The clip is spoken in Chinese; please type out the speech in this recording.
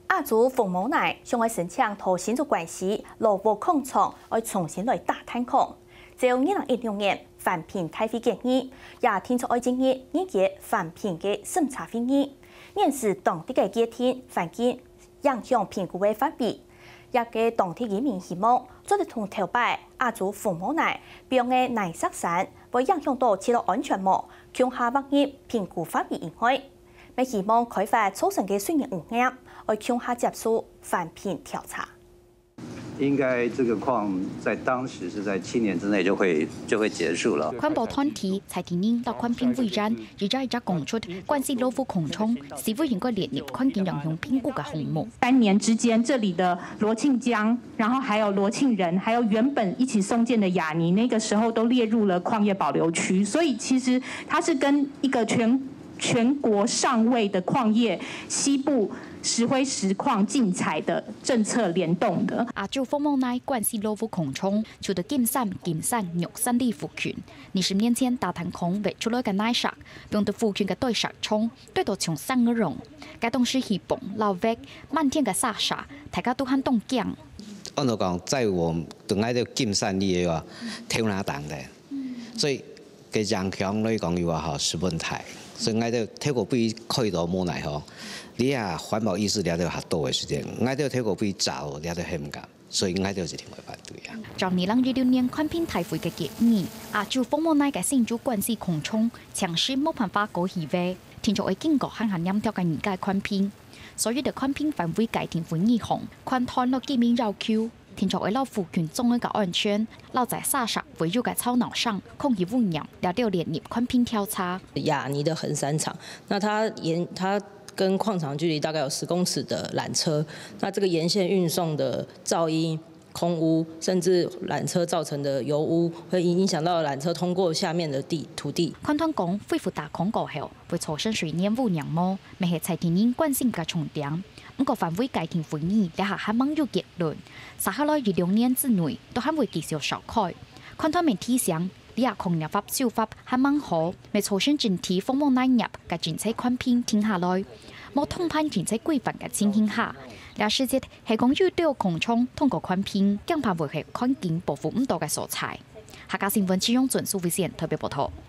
亚洲凤毛奶想要申请同新竹关系劳务工厂，要重新来打探空。就2016年返聘开会建议，也提出要建议年节返聘嘅审查会议，面试当地嘅家庭环境影响评估嘅法比。也嘅當地居民希望做得同頭擺亞洲鳳毛奶並嘅奶色產會影響到飼料安全無，強下物業評估法比以外，咪希望開發造成嘅水源污染，會強下接受返聘調查。 應該這個礦在當時是在7年之內就會結束了。 環保團體才提認到環評會戰，而家講出關係勞務空窗是否應該列入環境影響評估嘅項目。 3年之間，這裡的羅慶江，然後還有羅慶仁，還有原本一起送件的雅尼，那個時候都列入了礦業保留區，所以其實它是跟一個全國上位的礦業西部石灰石礦禁採的政策聯動的。 亞洲鳳毛奶關係勞務空窗，除咗金山肉產地賦權，20年前大潭礦挖出來嘅奶砂，用到賦權嘅對石廠，對到從生嘅容，該當時希望老挖漫天嘅沙沙，大家都很凍驚。 按照講，在我等喺度金山裡嘅話，挑哪檔嘅，所以嘅影響嚟講嘅話嚇是問題。所以我哋透過俾開到冇奶嗬，你啊環保意識你都學到嘅時間，我哋透過俾找你都係唔敢，所以我哋就一定會反對啊。 在2016年環評大會嘅建議，亞洲鳳毛奶嘅新竹關係空窗，強勢冇辦法搞起位，聽咗會經過限飲條嘅研究環評，所以嘅環評範圍改定會議項，寬攤落幾面繞橋。聽咗為了賦權中嘅安全，留在沙石圍繞嘅草腦上，空氣污染，了到連入環評調查。 雅尼的橫山廠，那它跟礦場距離大概有10公尺的纜車，那這個沿線運送的噪音、空污，甚至纜車造成的油污，會影響到纜車通過下面的土地。 寬攤講恢復大礦過後，會造成水黏污染麼？咪係財田人關心嘅重點。不過範圍改定會議，底下還冇有結論。接下來2年之內都還會繼續召開。寬攤咪提醒，底下礦業法修法還冇好，咪造成整體鳳毛奶業嘅政策環評停下來，冇通盤政策規範嘅情形下，了事實係講遇到礦廠通過環評，更怕會係環境保護唔到嘅所在。客家新聞只用準數為線特別報道。